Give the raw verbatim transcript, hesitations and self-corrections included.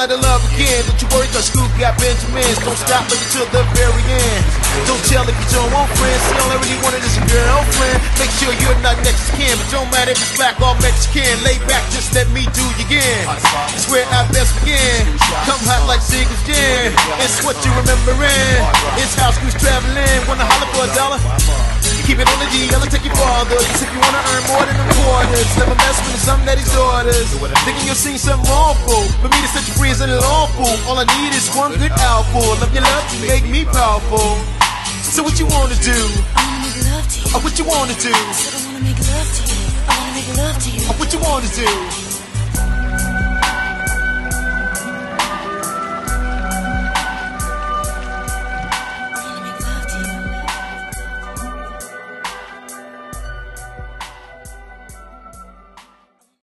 out of love again. Don't you worry, cause Scoop got Benjamins. Don't stop looking till the very end. Don't tell if you don't want friends. See, all I really wanted is a girlfriend. Make sure you're not Mexican, but don't matter if it's black or Mexican. Lay back, just let me do you again. It's where I best begin. Come hot like Seagull's gin. It's what you remembering. It's how Scoop's traveling. Wanna holler for a dollar? Keep it on the D L and take your father. Just if you wanna earn more than the quarters. Never mess with some daddy's daughters. Thinking you'll see something awful. For me to set you free is unlawful. All I need is one good outful. Love your love to make me powerful. So what you wanna do? I wanna make love to you. Or what you wanna do? I said I wanna make love to you. I wanna make love to you. Or what you wanna do?